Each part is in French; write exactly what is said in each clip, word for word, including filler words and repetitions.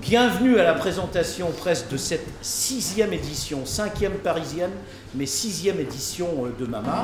Bienvenue à la présentation presque de cette sixième édition, cinquième parisienne, mais sixième édition de Mama.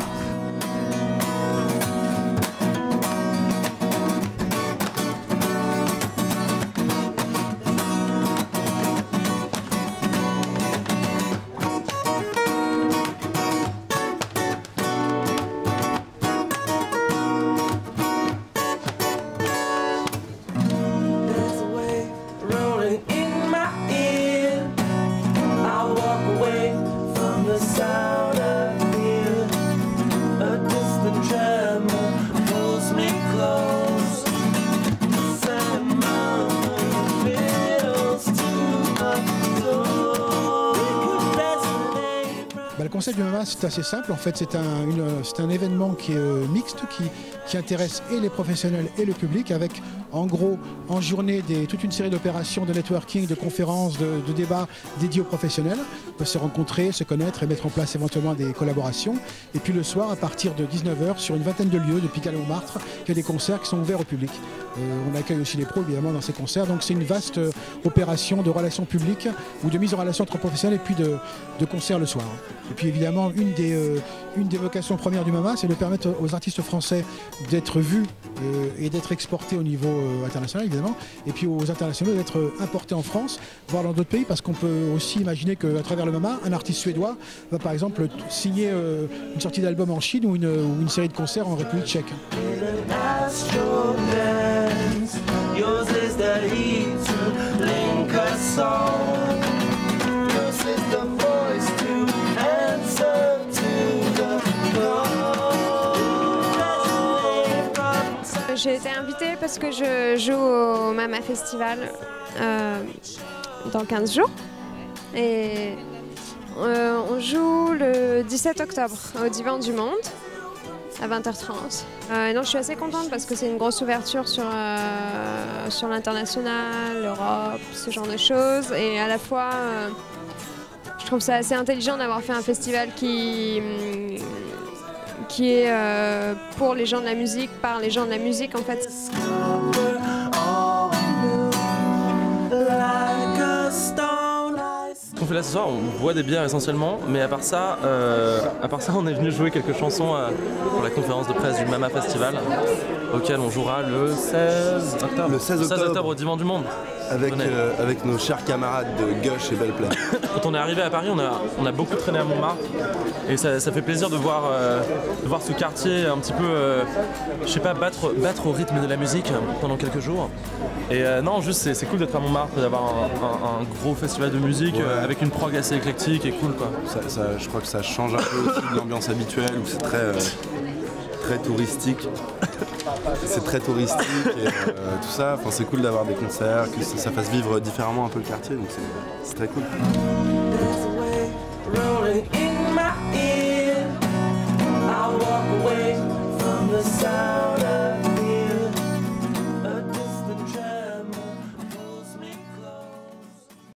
Le concept du Mama, c'est assez simple. En fait, c'est un, une, c'est un événement qui est euh, mixte, qui, qui intéresse et les professionnels et le public, avec en gros, en journée, des, toute une série d'opérations de networking, de conférences, de, de débats dédiés aux professionnels. On peut se rencontrer, se connaître et mettre en place éventuellement des collaborations. Et puis le soir, à partir de dix-neuf heures, sur une vingtaine de lieux, de Pigalle à Montmartre, il y a des concerts qui sont ouverts au public. Euh, on accueille aussi les pros, évidemment, dans ces concerts. Donc c'est une vaste euh, opération de relations publiques ou de mise en relation entre professionnels et puis de, de concerts le soir. Et puis évidemment, une des, euh, une des vocations premières du Mama, c'est de permettre aux artistes français d'être vus euh, et d'être exportés au niveau euh, international, évidemment, et puis aux internationaux d'être euh, importés en France, voire dans d'autres pays, parce qu'on peut aussi imaginer qu'à travers le Mama, un artiste suédois va par exemple signer euh, une sortie d'album en Chine ou une, ou une série de concerts en République tchèque. J'ai été invitée parce que je joue au Mama Festival euh, dans quinze jours. Et euh, on joue le dix-sept octobre au Divan du Monde à vingt heures trente. Euh, donc je suis assez contente parce que c'est une grosse ouverture sur, euh, sur l'international, l'Europe, ce genre de choses. Et à la fois, euh, je trouve ça assez intelligent d'avoir fait un festival qui... qui est euh, pour les gens de la musique, par les gens de la musique en fait. On fait là ce soir, on boit des bières essentiellement, mais à part ça, euh, à part ça on est venu jouer quelques chansons euh, pour la conférence de presse du Mama Festival, auquel on jouera le seize octobre, le seize octobre, seize octobre au Divan du Monde. Avec, euh, avec nos chers camarades de Gush et Belleplaine. Quand on est arrivé à Paris, on a, on a beaucoup traîné à Montmartre et ça, ça fait plaisir de voir, euh, de voir ce quartier un petit peu, euh, je sais pas, battre, battre au rythme de la musique pendant quelques jours. Et euh, non, juste c'est cool d'être à Montmartre, d'avoir un, un, un gros festival de musique ouais. euh, avec une prog assez éclectique et cool quoi. Ça, ça, je crois que ça change un peu aussi de l'ambiance habituelle où c'est très, euh, très touristique. C'est très touristique et euh, tout ça, enfin, c'est cool d'avoir des concerts, que ça, ça fasse vivre différemment un peu le quartier, donc c'est très cool.